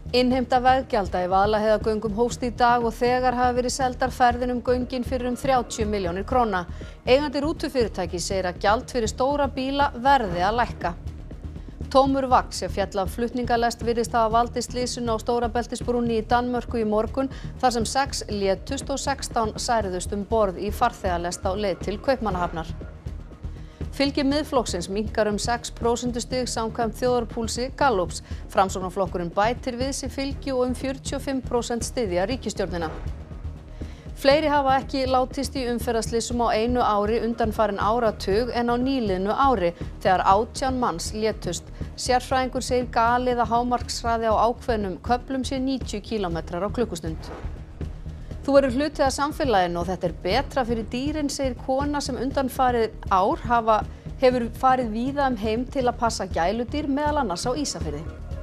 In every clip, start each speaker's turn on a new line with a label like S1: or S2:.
S1: Innheimta veggjalda í Vaðlaheiðargöngum hófst í dag og þegar hafa verið seldar ferðir göngin fyrir 30 milljónir króna. Eigandi rútufyrirtækis segir að gjald fyrir stóra bíla verði að lækka. Tómur vagn sem féll af flutningalest virðist hafa valdið slysinu á Stórabeltisbrúnni í Danmörku í morgun þar sem 6 létust og 16 særðust borð í farþegalest á leið til Kaupmannahafnar. Fylgi Miðflokksins minnkar 6 prósentustig samkvæmt þjóðarpúlsi Gallups. Framsóknarflokkurinn bætir við sig fylgi og 45% styðja ríkisstjórnina. Fleiri hafa ekki látist í umferðarslysum á einu ári undanfarinn áratug en á nýliðnu ári þegar 18 manns létust. Sérfræðingur segir galið að hámarkshraði á ákveðnum köflum sé 90 km á klukkustund. Þú verður hluti af samfélaginu og þetta betra fyrir dýrin, segir kona sem undanfarið ár hefur farið víða heim til að passa gæludýr, meðal annars á Ísafirði.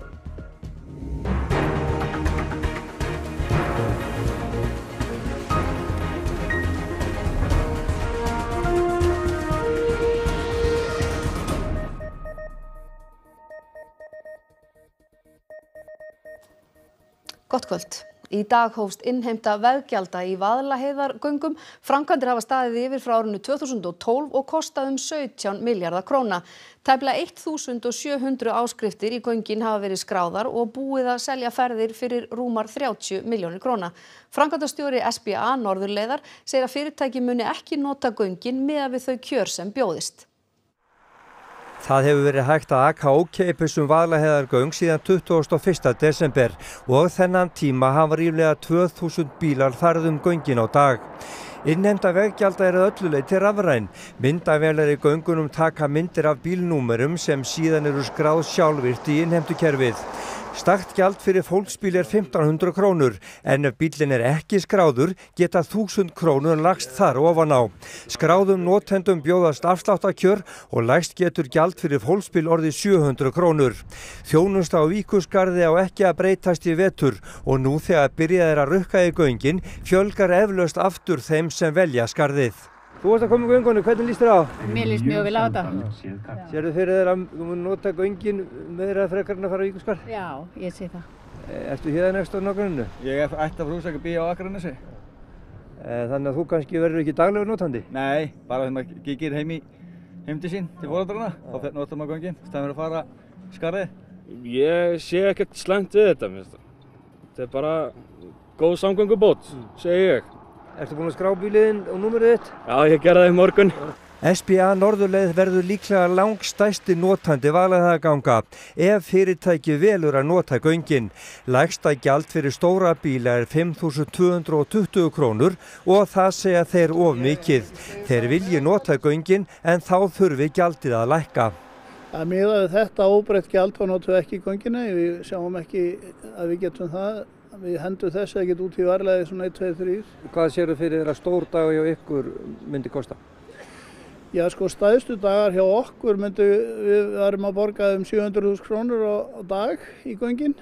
S1: Gott kvöld. Í dag hófst innheimta veggjalda í Vaðlaheiðargöngum. Framkvæmdir hafa staðið yfir frá árinu 2012 og kostað 17 milljarða króna. Tæplega 1700 áskriftir í göngin hafa verið skráðar og búið að selja ferðir fyrir rúmar 30 milljónir króna. Framkvæmdastjóri SBA Norðurleiðar segir að fyrirtæki muni ekki nota göngin miðað við þau kjör sem bjóðist.
S2: Það hefur verið hægt að aka ókeypis Vaðlaheiðargöng síðan 21. desember og þennan tíma hafa ríflega 2000 bílar farið göngin á dag. Innheimta veggjalda að öllu leyti rafræn. Myndavélar í göngunum taka myndir af bílnúmerum sem síðan eru skráð sjálfvirkt í innheimtukerfið. Stakt gjald fyrir fólksbíl 1500 krónur, en ef bíllinn ekki skráður geta 1000 krónur lagst þar ofan á. Skráðum notendum bjóðast afsláttarkjör og lægst getur gjald fyrir fólksbíl orðið 700 krónur. Þjónusta á Víkurskarði á ekki að breytast í vetur og nú þegar byrjað að rukka í göngin fjölgar eflaust aftur þeim sem velja skarðið. Þú varst að koma göngunum, hvernig líst þér á?
S3: Mér líst mjög vel á þetta.
S2: Sérðu fyrir þér að þú mun nota göngin meira frekar en að fara á Víkurskarð?
S3: Já, ég sé það.
S2: Ertu hérna next á nágranninu?
S4: Ég ætti að frúsaka bíó á Akranesi.
S2: Þannig að þú kannski verður ekki daglegur notandi?
S4: Nei, bara þegar maður kíkir heim til sín, til foreldrana, þá notar maður göngin, staðinn fyrir að fara skarðið.
S5: Ég sé ekkert slæmt við þetta, minnst. Þetta bara góð samgöngubót, segi ég.
S2: Ertu búinn að skrá bílinn og númerið þitt?
S5: Já, ég gerði það í morgun.
S2: SBA Norðurleið verður líklega langstærsti notandi Vaðlaheiðarganga ef fyrirtæki velur að nota göngin. Lægsta gjald fyrir stóra bíla 5220 krónur og það segja þeir of mikið. Þeir vilji nota göngin en þá þurfi gjaldið að lækka.
S6: Að miðað við þetta óbreytt gjald þá notum við ekki göngina. Við sjáum ekki að við getum það. Við hendum þess að geta út í varlega svona 1, 2, 3.
S2: Hvað sérðu fyrir þér að stór dagur hjá ykkur myndi kosta?
S6: Já, sko, stærstu dagar hjá okkur við varum að borga 700.000 krónur á dag í göngin.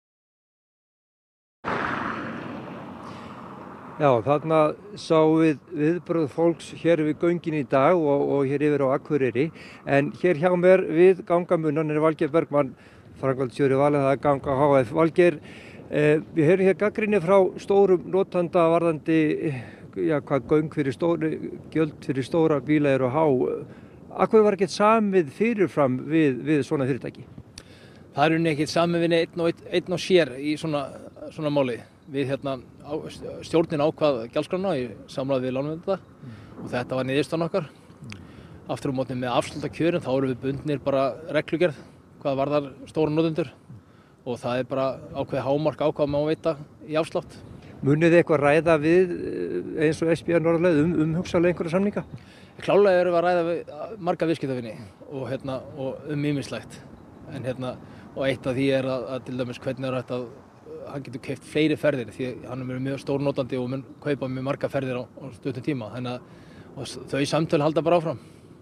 S2: Já, þarna sáum við viðbrögð fólks hér við göngin í dag og hér yfir á Akureyri. En hér hjá mér við gangamunnan Valgeir Bergmann, framkvæmdastjóri Vaðlaheiðarganga HF. Valgeir, við heyrum hér gagnrýni frá stórum notanda varðandi hvað göng fyrir gjöld fyrir stóra bíla eru há. Af hverju var ekkert samið fyrirfram við svona fyrirtæki?
S7: Það er ekkert samið við einn og sér í svona máli. Við stjórnin ákvað gjaldskrána í samráði við lánveitanda og þetta var niðurstaðan okkar. Aftur á móti með afsláttarkjörin þá erum við bundnir bara reglugerð hvað varðar stóra notendur. Og það bara ákveðið hámark hvað má veita í afslátt.
S2: Munið þið eitthvað ræða við eins og SBA Norðurleið hugsanlega einhverja samninga?
S7: Klálega erum við að ræða við marga viðskiptavini og ýmislegt. Og eitt af því að til dæmis hvernig hægt að hann getur keypt fleiri ferðir því hann er mjög stór notandi og mun kaupa mjög marga ferðir á stuttum tíma. Þau samtöl halda bara áfram.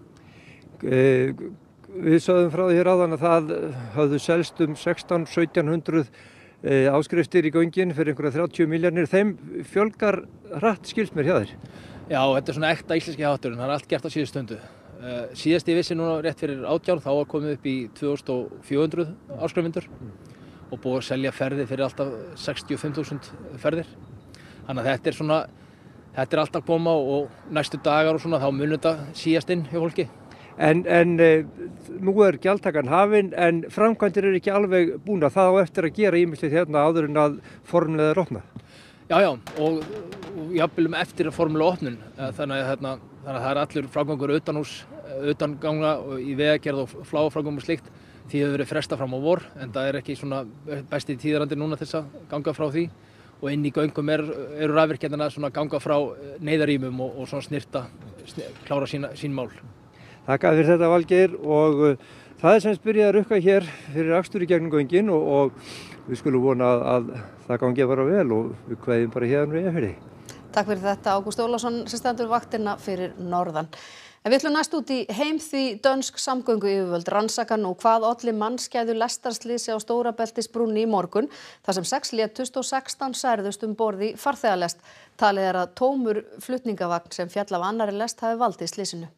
S2: Við sögðum frá því hér áðan að það höfðu selst 1600-1700 áskriftir í göngin fyrir einhverja 30 milljarnir. Þeim fjölgar hratt, skilst mér hjá þér.
S7: Já, þetta svona ekta íslenski hátturinn, það allt gert á síðustu stundu. Síðast ég vissi núna rétt fyrir 18 þá var komið upp í 2400 áskrifundur og búið að selja ferðir fyrir alltaf 65.000 ferðir. Þannig að þetta er alltaf að koma og næstu dagar og svona þá munum þetta síast inn hjá fólki.
S2: En nú gjaldtakan hafin en framkvæmdir eru ekki alveg búnar. Það á eftir að gera ýmislegt hérna áður en að formlega er opnað.
S7: Já, og jafnvel eftir að formulega opnun. Þannig að það er allur framgangur utanganga í vegagerð og fláframgangur og slíkt. Því hefur verið frestað fram á vor en það er ekki svona besti tíðarandi núna til þess að ganga frá því. Og inn í göngum eru rafvirkjarnar að ganga frá neyðarrýmum og svona klára sín mál.
S2: Takk fyrir þetta Valgeir og það er sem byrjað að rukka hér fyrir akstur í gegnum göngin og við skulum vona að það gangi bara vel og við kveðjum bara hérna í Eyjafirði.
S1: Takk fyrir þetta Ágúst Ólafsson sem stendur vaktina fyrir norðan. En við ætlum næst út í heim því dönsk samgönguyfirvöld rannsaka nú hvað olli mannskæðu lestarslysi á Stórabeltisbrúnni í morgun þar sem 6 létust og 16 særðust borð í farþegalest. Talið er að tómur flutningavagn sem féll af annarri lest hafi valdið slysinu.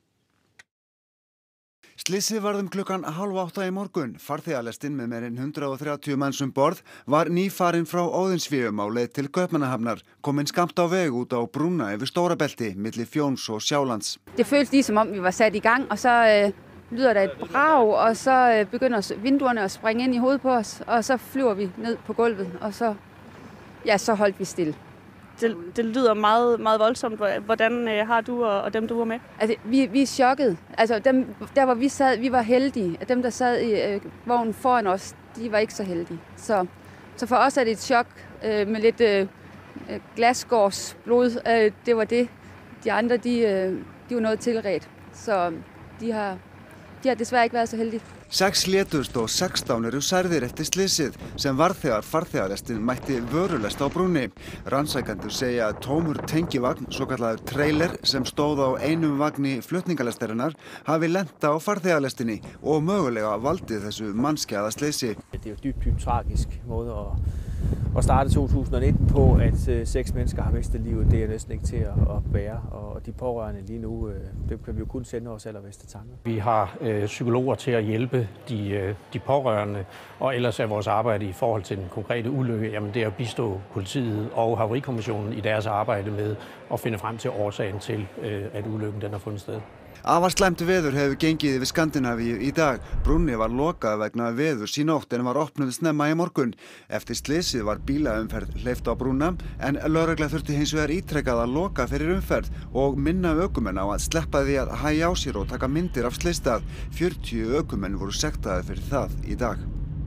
S8: Slysið varð klukkan 7:30 í morgun. Farþegalestin með meir en 130 manns borð var nýfarin frá Óðinsvéum á leið til Kaupmannahafnar, komin skammt á veg út á brúna yfir Stórabelti milli Fjóns og Sjálands.
S3: Det føltes lige som om vi var sat i gang, og så lyder der et brag, og så begynder vinduerne at springe ind i hovedet på os, og så flyver vi ned på gulvet, og så holdt vi stille.
S9: Det lyder meget, meget voldsomt. Hvordan har du og dem, du var med?
S3: Altså, vi er chokket. Altså, der hvor vi sad, vi var heldige. At dem, der sad i vognen foran os, de var ikke så heldige. Så for os er det et chok med lidt glasgårdsblod. Det var det. De andre, de var noget tilredt. Så de har desværre ikke været så heldige.
S8: 6 létust og 16 eru særðir eftir slysið sem varð þegar farþegalestin mætti vörulest á brúnni. Rannsakendur segja að tómur tengivagn, svokallaður trailer sem stóð á einum vagni flutningalestarinnar, hafi lent á farþegalestinni og mögulega valdið þessu mannskæða slysi.
S10: Det er jo dybt tragisk måde at starte 2019 på, at 6 mennesker har mistet livet. Det er næsten ikke til at bære, og de pårørende lige nu, dem kan vi jo kun sende vores allerbedste tanker.
S11: Vi har psykologer til at hjælpe de pårørende, og ellers er vores arbejde i forhold til den konkrete ulykke, jamen det er at bistå politiet og Havarikommissionen i deres arbejde med at finde frem til årsagen til, at ulykken den har fundet sted.
S8: Afar slæmt veður hefur gengið yfir Skandinavíu í dag. Brúnni var lokað vegna veðurs í nótt en var opnuð snemma í morgun. Eftir slysið var bílaumferð hleypt á brúna en lögregla þurfti hins vegar ítrekað að loka fyrir umferð og minna ökumenn á að sleppa því að hægja á sér og taka myndir af slysstað. 40 ökumenn voru sektaðir fyrir það í dag.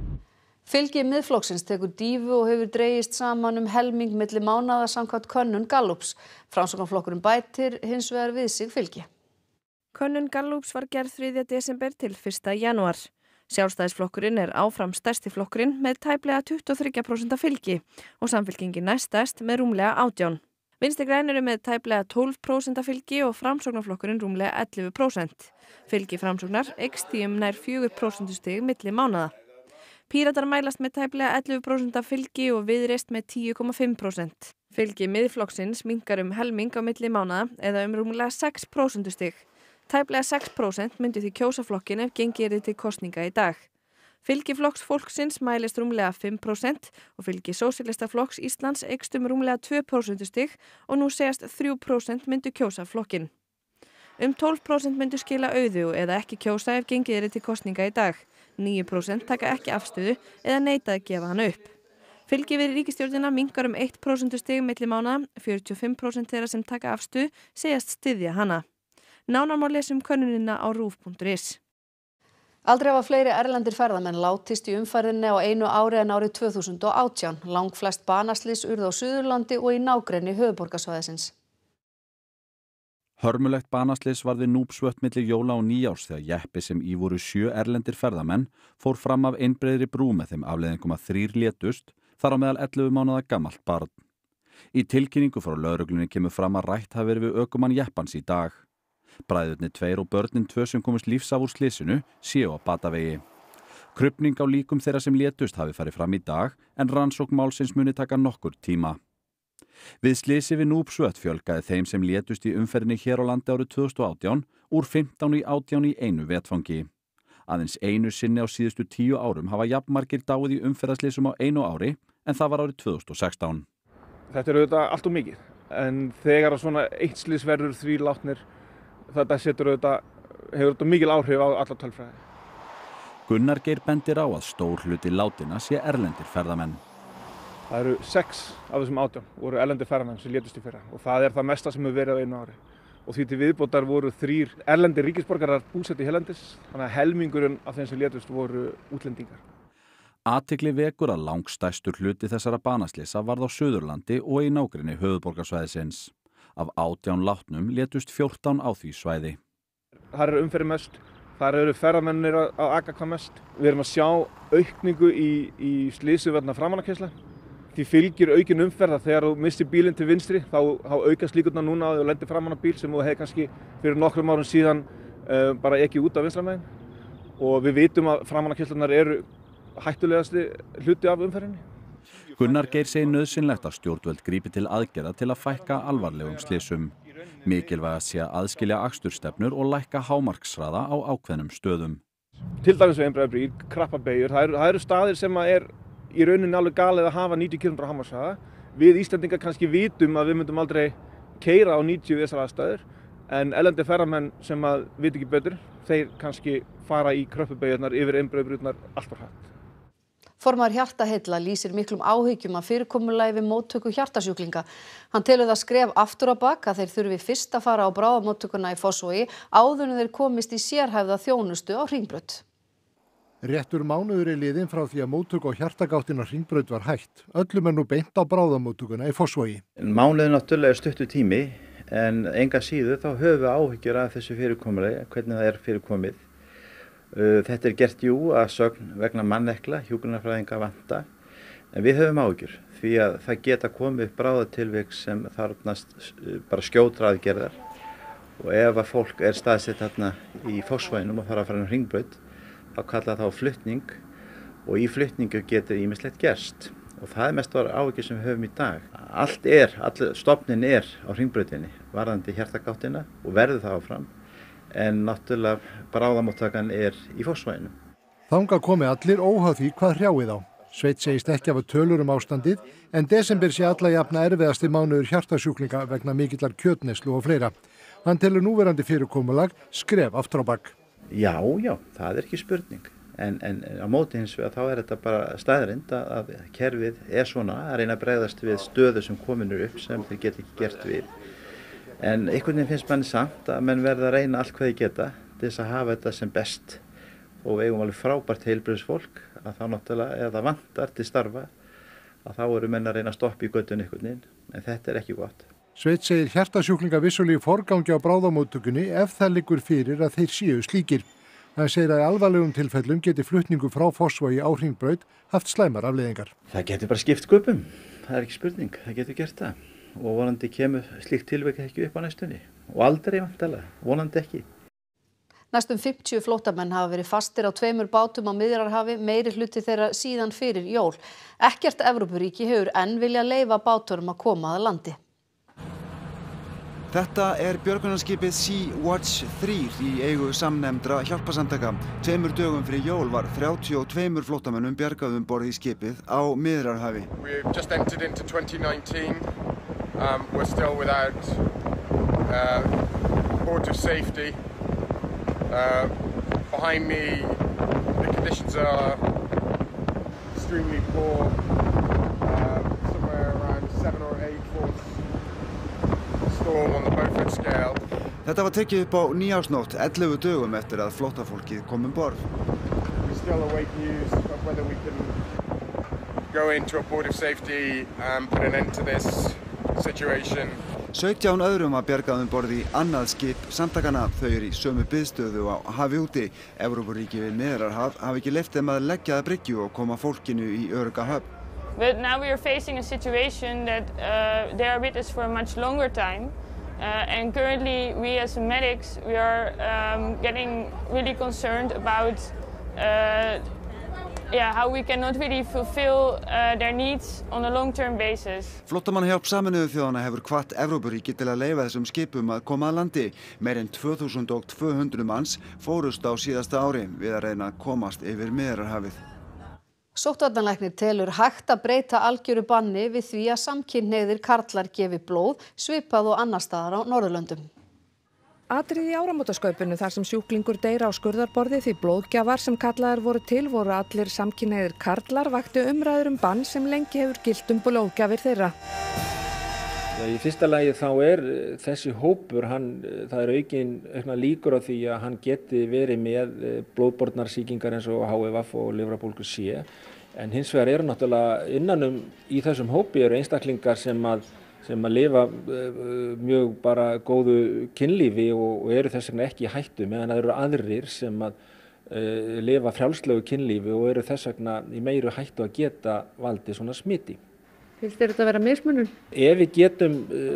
S1: Fylgi Miðflokksins tekur dýfu og hefur dregist saman helming milli mánaða samkvæmt könnun Gallups. Framsóknarflokkurinn bætir hins vegar við sig fylgi.
S12: Könnun Gallups var gerð 3. desember til 1. janúar. Sjálfstæðisflokkurinn er áfram stærsti flokkurinn með tæplega 23% fylgi og Samfylkingin næststærst með rúmlega 18%. Vinstri græn eru með tæplega 12% fylgi og Framsóknarflokkurinn rúmlega 11%. Fylgi Framsóknar eykst því nær 4% stig milli mánaða. Píratar mælast með tæplega 11% fylgi og Viðreisn með 10,5%. Fylgi Miðflokksins minnkar helming á milli mánaða eða rúmlega 6% stig. Tæplega 6% myndi því kjósa flokkinn ef gengið yrði til kosninga í dag. Fylgi Flokks fólksins mælist rúmlega 5% og fylgi Sósíalistaflokks Íslands eykst rúmlega 2% stig og nú segjast 3% myndu kjósa flokkinn. 12% myndu skila auðu eða ekki kjósa ef gengið yrði til kosninga í dag. 9% taka ekki afstöðu eða neita að gefa hana upp. Fylgi við ríkisstjórnina minnkar 1% stig milli mánaða, 45% þeirra sem taka afstöðu segjast styðja hana. Nánar má lesa könnunina á rúv.is.
S1: Aldrei hafa fleiri erlendir ferðamenn látist í umferðinni á einu ári en árið 2018. Langflest banaslys urðu á Suðurlandi og í nágrenni höfuðborgarsvæðisins.
S13: Hörmulegt banaslys varð við Núpsvötn milli jóla og nýjárs þegar jeppi sem í voru 7 erlendir ferðamenn fór fram af einbreiðri brú með þeim afleiðingum að 3 létust, þar á meðal 11 mánaða gamalt barn. Í tilkynningu frá lögreglunni kemur fram að rætt hafi verið við ökumann jeppans í dag. Bræðurnir 2 og börnin 2 sem komust lífs af úr slysinu séu á batavegi. Krufning á líkum þeirra sem létust hafi farið fram í dag en rannsókn málsins muni taka nokkur tíma. Við slysi við Núpsvötn fjölgaði þeim sem létust í umferðinni hér á landi árið 2018 úr 15 í 18 í einu vetfangi. Aðeins einu sinni á síðustu 10 árum hafa jafnmargir dáið í umferðarslysum á einu ári en það var árið 2016.
S5: Þetta auðvitað allt of mikið, en þegar svona eitt slys verður 3 látnir, þetta hefur þetta mikil áhrif á alla tölfræði.
S13: Gunnar Geir bendir á að stór hluti látinna sé erlendir ferðamenn.
S5: Það eru 6 af þessum 18 voru erlendir ferðamenn sem létust í fyrra og það er það mesta sem hefur verið á einu ári. Og því til viðbótar voru 3 erlendir ríkisborgarar búsettir hérlendis, þannig að helmingurinn af þeim sem létust voru útlendingar.
S13: Athygli vekur að langstærstur hluti þessara banaslysa varð á Suðurlandi og í nágrenni höfuðborgarsvæðisins. Af 18 látnum létust 14 á því svæði.
S5: Þar eru umferðin mest, þar eru ferðamennir að aka hvað mest. Við erum að sjá aukningu í slysum vegna framanakeyrsla. Því fylgir aukin umferð að þegar þú missir bílinn til vinstri þá aukast líkurnar núna að þú lendir framan á bíl sem þú hefði kannski fyrir nokkrum árum síðan bara ekki út af vinstra megin. Og við vitum að framanakeyrslunar eru hættulegasti hluti af umferðinni.
S13: Gunnar Geir segir nauðsynlegt að stjórnvöld grípi til aðgerða til að fækka alvarlegum slysum. Mikilvægast sé að aðskilja akstursstefnur og lækka hámarkshraða á ákveðnum stöðum.
S5: Til dæmis við Einbreiðarbrýr, Krappabeyjur, það eru staðir sem er í rauninni alveg galið að hafa 90 km hámarkshraða. Við Íslendingar kannski vitum að við myndum aldrei keyra á 90 við þessar aðstæður, en erlendir ferðamenn sem að vita ekki betur, þeir kannski fara í Krappabeyjurnar yfir Einbreiðarbrýrnar allt for hratt.
S1: Formaður Hjartaheilla lýsir miklum áhyggjum af fyrirkomulagi við móttöku hjartasjúklinga. Hann telur það skref aftur á bak að þeir þurfi fyrst að fara á bráðamóttökuna í Fossvogi áður en þeir komist í sérhæfða þjónustu á Hringbraut.
S14: Réttur mánuður er liðinn frá því að móttöku á hjartagáttin á Hringbraut var hætt. Öllum er nú beint á bráðamóttökuna í Fossvogi.
S15: Mánuður náttúrulega er stuttur tími en enga síður þá höfum við áhyggjur af þessu fyrirkomulagi, hvernig það er fyrirkomið. Þetta er gert að sögn vegna mannekla, hjúkrunarfræðinga vanta, en við höfum áhyggjur því að það geta komið upp bráðatilvik sem þarfnast bara skjótra aðgerðar og ef að fólk er staðsett þarna í Fossvoginum og þarf að fara Hringbraut þá kalla þá flutning og í flutningu getur ýmislegt gerst og það er mest áhyggjur sem við höfum í dag. Stofnin er á Hringbrautinni varðandi hjartagáttina og verður það áfram. En náttúrulega bráðamóttakan er í Fossvoginum.
S14: Þangað komi allir óháð því hvað hrjáir þá. Sveinn segist ekki hafa tölur ástandið en desember sé alla jafna erfiðasti mánuður hjartasjúklinga vegna mikillar kjötneyslu og fleira. Hann telur núverandi fyrirkomulag skref aftur á bak.
S15: Já, það er ekki spurning. En á móti hins vegar þá er þetta bara staðreynd að kerfið er svona að reyna að bregðast við stöðu sem komin upp sem þeir geta ekki gert við. En einhvern veginn finnst manni samt að menn verða að reyna allt hvað þið geta til þess að hafa þetta sem best og við eigum alveg frábært heilbrigðisfólk að þá náttúrulega ef það vantar til starfa að þá eru menn að reyna að stoppa í göttunni einhvern veginn en þetta er ekki gott.
S14: Sveinn segir hjartasjúklinga vissulega í forgangi á bráðamóttökunni ef það liggur fyrir að þeir séu slíkir. Hann segir að í alvarlegum tilfellum geti flutningu frá Fossvogi á Hringbraut haft slæmar afleiðingar.
S15: Það getur bara skipt sköpum, það er ekki spurning, það getur gert það. Og vonandi kemur slíkt tilvik ekki upp á næstunni og aldrei vantarlega, vonandi ekki.
S1: Næstum 50 flóttamenn hafa verið fastir á 2 bátum á Miðjarðarhafi, meiri hluti þeirra síðan fyrir jól. Ekkert Evrópuríki hefur enn viljað leyfa bátunum að koma að landi.
S8: Þetta er björgunarskipið Sea-Watch 3 í eigu samnefndra hjálparsamtaka. 2 dögum fyrir jól var 32 flóttamönnum bjargað borð í skipið á Miðjarðarhafi.
S16: We've just entered into 2019. We're still without port of safety. Behind me, the conditions are extremely poor. Somewhere around 7 or 8 foot storm on the Beaufort scale.
S8: Þetta var tekið upp á nýársnótt 11 dögum eftir að flóttafólkið kom borð.
S16: We still await news of whether we can go into a port of safety and put an end to this situation.
S8: 17 öðrum var bjargað borð í annað skip samtakanna. Þau eru í sömu biðstöðu á hafi úti. Evrópuríki við Miðjarðarhaf hafa ekki leyft þeim að leggja að bryggju og koma fólkinu í örugga höfn.
S17: But now we are facing a situation that they are with us for a much longer time. And currently we as medics, we are getting really concerned about how we cannot really fulfill their needs on a long-term basis.
S8: Flóttamannahjálp Sameinuðu þjóðanna hefur hvatt Evrópuríki til að leyfa þessum skipum að koma að landi. Meir en 2200 manns fórust á síðasta ári við að reyna að komast yfir Miðjarðarhafið.
S1: Sóttvarnalæknir telur hægt að breyta algjöru banni við því að samkynhneigðir karlar gefi blóð, svipað og annars staðar á Norðurlöndum.
S18: Atriði í áramótaskaupinu þar sem sjúklingur deyr á skurðarborði því blóðgjafar sem kallaðir voru til voru allir samkynhneigðir karlar vakti umræður bann sem lengi hefur gilt blóðgjafir þeirra.
S10: Í fyrsta lagi þá þessi hópur, það aukna líkur á því að hann geti verið með blóðbornar sýkingar eins og HIV og lifrarbólgu C. En hins vegar náttúrulega innanum í þessum hópi einstaklingar sem að lifa mjög bara góðu kynlífi og þess vegna ekki í hættu, meðan það eru aðrir sem að lifa frjálslegu kynlífi og þess vegna í meiru hættu að geta valdið svona smiti.
S18: Finnst þér þetta að vera mismunun?
S10: Ef við getum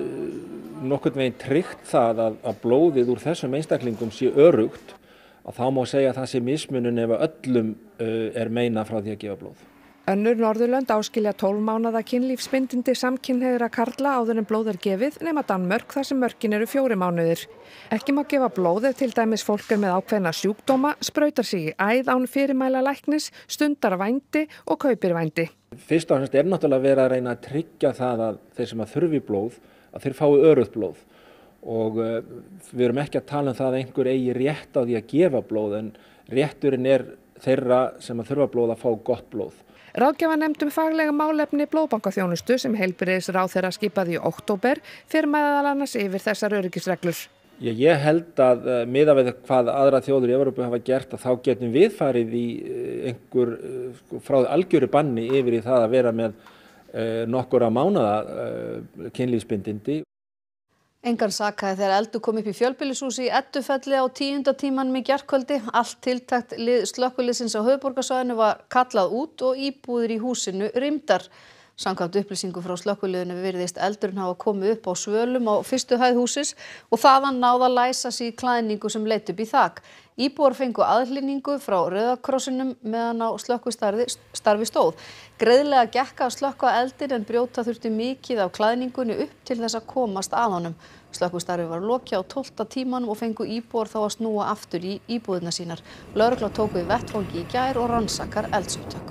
S10: nokkurn veginn tryggt það að blóðið úr þessum einstaklingum sé öruggt, þá má segja að það sé mismunun ef öllum meinað frá því að gefa blóð.
S18: Önnur Norðurlönd áskilja 12 mánaða kynlífsbindindi samkynhneigðra karla áður en blóð gefið nema Danmörk þar sem mörkin eru 4 mánuðir. Ekki má gefa blóð ef til dæmis fólk með ákveðna sjúkdóma, sprautar sig í æð án fyrirmæla læknis, stundar vændi og kaupir vændi.
S10: Fyrst og fremst náttúrulega verið að reyna að tryggja það að þeir sem að þurfi blóð, að þeir fái öruggt blóð. Og við erum ekki að tala það að einhver eigi rétt á því að gefa blóð, en rétturinn þeirra sem að þurfa blóð að fá gott blóð.
S18: Ráðgjafarnefnd faglega málefni blóðbankaþjónustu sem heilbrigðisráðherra skipaði í október fer meðal annars yfir þessar öryggisreglur.
S10: Ég held að miðað við hvað aðrar þjóðir í Evrópu hafa gert að þá getum við farið í einhver frá algjöru banni yfir í það að vera með nokkura mánaða kynlífsbindindi.
S1: Engan sakaði þegar eldur kom upp í fjölbýlishúsi í Eddufelli á 10. tímanum í gærkvöldi. Allt tiltækt slökkviliðsins á höfuðborgarsvæðinu var kallað út og íbúðir í húsinu rýmdar. Samkvæmt upplýsingum frá slökkviliðinu virðist eldurinn hafa komið upp á svölum á fyrstu hæð hússins og þaðan náð að læsa sig í klæðningu sem leit upp í þak. Íbúar fengu aðhlynningu frá Rauða krossinum meðan á slökkvistarfi stóð. Greiðlega gekk að slökkva eldinn en brjóta þurfti mikið af klæðningunni upp til þess að komast að honum. Slökkvistarfi var lokið á 12. tímanum og fengu íbúar þá að snúa aftur í íbúðirnar sínar. Lögregla tók við vettvangi í gær og rannsakar eldsupptök.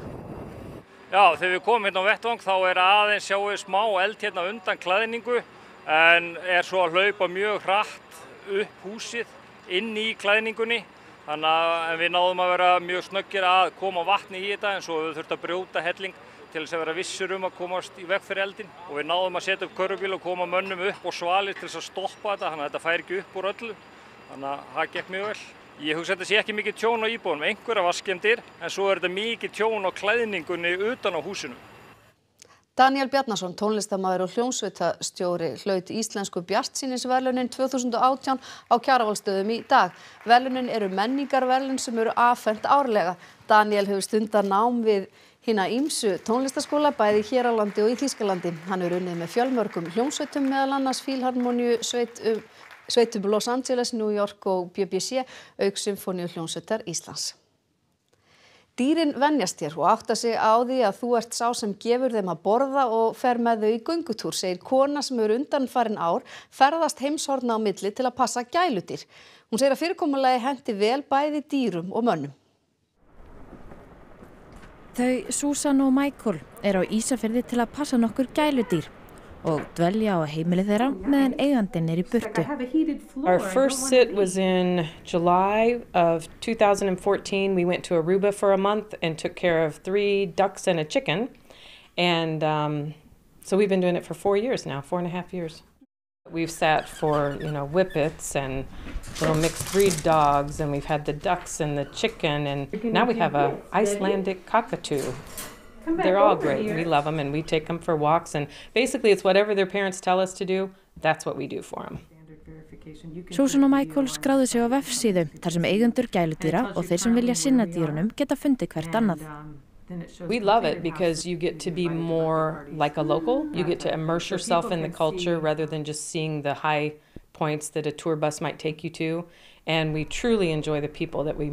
S19: Já, þegar við komum hérna á vettvang þá aðeins sjáum við smá eld hérna undan klæðningu en svo að hlaupa mjög hratt upp húsið inn í klæðningunni. Þannig að við náðum að vera mjög snöggir að koma vatni í þetta en svo við þurftum að brjóta helling til þess að vera vissir að komast í veg fyrir eldinn. Og við náðum að setja upp körfubíl og koma mönnum upp og svalir til þess að stoppa þetta, þannig að þetta fær ekki upp úr öllu. Þannig að það gekk mjög vel. Ég hugsa að þetta sé ekki mikið tjón á íbúðunum, einhverja vaskemdir, en svo þetta mikið tjón á klæðningunni utan á húsinu.
S1: Daníel Bjarnason, tónlistarmaður og hljómsveitarstjóri, hlaut íslensku bjartsýnisverðlaunin 2018 á Kjarvalsstöðum í dag. Verðlaunin eru menningarverðlaun sem eru afhent árlega. Daníel hefur stundað nám við hina ýmsu tónlistarskóla bæði hér á landi og í Þýskalandi. Hann er unnið með fjölmörgum hljómsveitum, meðal annars Fílharmoníu, sveitum Los Angeles, New York og BBC, auk Sinfóníuhljómsveitar Íslands. Dýrin venjast þér og átta sig á því að þú ert sá sem gefur þeim að borða og fer með þau í göngutúr, segir kona sem hefur undanfarin ár ferðast heimshorna á milli til að passa gæludýr. Hún segir að fyrirkomulagi henti vel bæði dýrum og mönnum.
S20: Þau Susan og Michael á Ísafirði til að passa nokkur gæludýr og dvelja á heimili þeirra meðan eigandinn í burtu.
S21: Our first sit was in July of 2014. We went to Aruba for a month and took care of 3 ducks and a chicken. And so we've been doing it for 4 years now, 4.5 years. We've sat for, whippets and little mixed breed dogs, and we've had the ducks and the chicken, and now we have a Icelandic cockatoo. They're all great. We love them and we take them for walks, and basically it's whatever their parents tell us to do, that's what we do for them.
S20: Susan og Michael skráðu sig á vefsíðu þar sem eigendur gæludýra og þeir sem vilja sinna dýrunum geta fundið hvert annað.
S21: We love it because you get to be more like a local. You get to immerse yourself in the culture rather than just seeing the high points that a tour bus might take you to, and we truly enjoy the people that we meet.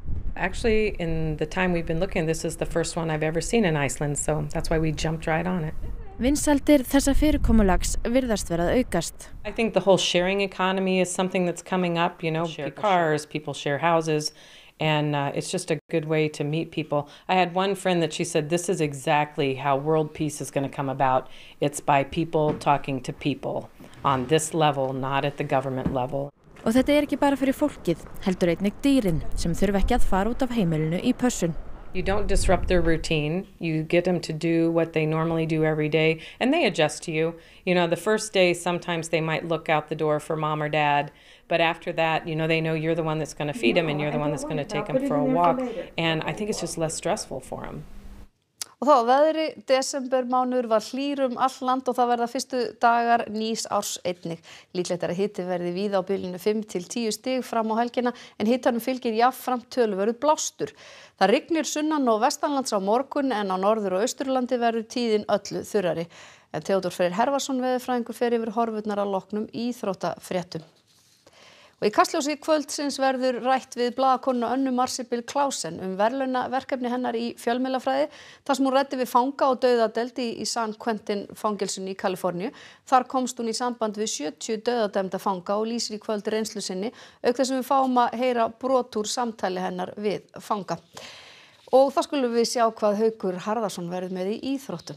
S21: Actually, in the time we've been looking, this is the first one I've ever seen in Iceland, so that's why we jumped right on it.
S20: Vinsældir þessa fyrirkomulags virðast vera að aukast.
S21: I think the whole sharing economy is something that's coming up, you know, cars, people share houses, and it's just a good way to meet people. I had one friend that she said, this is exactly how world peace is going to come about. It's by people talking to people on this level, not at the government level.
S20: Og þetta ekki bara fyrir fólkið, heldur einnig dýrin sem þurfa ekki að fara út af heimilinu í pössun.
S21: You don't disrupt their routine. You get them to do what they normally do every day, and they adjust to you. You know, the first day, sometimes they might look out the door for mom or dad, but after that, you know, they know you're the one that's going to feed them and you're the one that's going to take them for a walk, and I think it's just less stressful for them.
S1: Og þá veðri, desembermánuður var hlýr allt land og það verða fyrstu dagar nýs árs einnig. Líklegt að hiti verði víða á bilinu 5 til 10 stig fram á helgina en hitanum fylgir jafnframt töluverður blástur. Það rignir sunnan og vestanlands á morgun en á norður- og austurlandi verður tíðin öllu þurrari. En Theodór Freyr Hervarsson veðurfræðingur fer yfir horfurnar að loknum íþróttafréttum. Og í Kastljósi kvöldsins verður rætt við blaðakonuna Önnu Marsibil Klausen verðlaunaverkefni hennar í fjölmiðlafræði þar sem hún ræddi við fanga og dauðadeild í San Quentin fangelsinu í Kaliforníu. Þar komst hún í samband við 70 dauðadæmda fanga og lýsir í kvöld reynslu sinni auk þess að við fáum að heyra brot úr samtali hennar við fanga. Og þá skulum við sjá hvað Haukur Harðarsson verður með í íþróttum.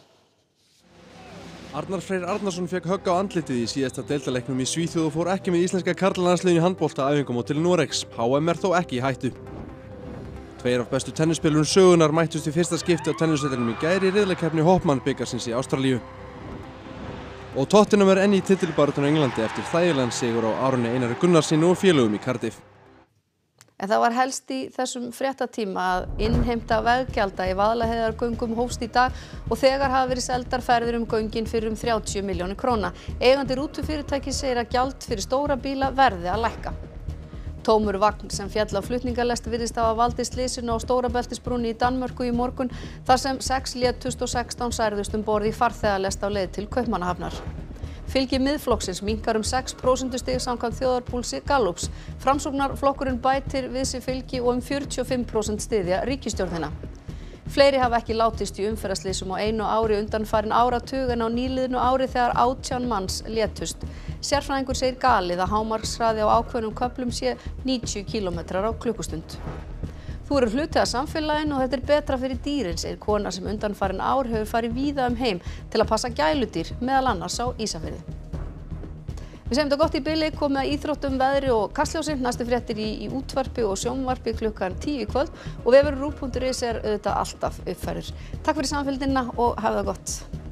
S4: Arnar Freyr Arnarsson fekk högg á andlitið í síðasta deildarleiknum í Svíþjóð og fór ekki með íslenska karlalandsliðinu í handbolta æfingamóti til Noregs. HM þó ekki í hættu. Tveir af bestu tennisspilurum sögunnar mættust í fyrsta skipti á tennisvellinum í gær í riðlakeppni Hopman bikarsins í Ástralíu. Og Tottenham enn í titilbaráttunni á Englandi eftir þægilegan sigur á Aroni Einari Gunnarssyni og félögum í Cardiff.
S1: En það var helst í þessum fréttatíma að innheimta veggjalda í Vaðlaheiðargöngum hófst í dag og þegar hafa verið seldar ferðir göngin fyrir 30 milljónir króna. Eigandi rútufyrirtækis segir að gjald fyrir stóra bíla verði að lækka. Tómur vagn sem féll á flutningalest virðist hafa valdið slysinu á Stórabeltisbrúnni í Danmörku í morgun þar sem 6 létust og 16 særðust borð í farþegalest á leið til Kaupmannahafnar. Fylgi Miðflokksins minnkar 6 prósentustig samkvæmt þjóðarpúlsi Gallups. Framsóknarflokkurinn bætir við sig fylgi og 45% styðja ríkisstjórnina. Fleiri hafa ekki látist í umferðarslysum á einu ári undanfarin áratug en á nýliðnu ári þegar 18 manns létust. Sérfræðingur segir galið að hámarkshraði á ákveðnum köflum sé 90 km á klukkustund. Þú eru hluti af samfélaginu og þetta betra fyrir dýrin, segir kona sem undanfarin ár hefur farið víða heim til að passa gæludýr, meðal annars á Ísafirði. Við segjum þetta gott í bili, komið að íþróttum, veðri og Kastljósi. Næstu fréttir í útvarpi og sjónvarpi klukkan 10 í kvöld og vefurinn ruv.is auðvitað alltaf uppfærður. Takk fyrir samfylgdina og hafið það gott.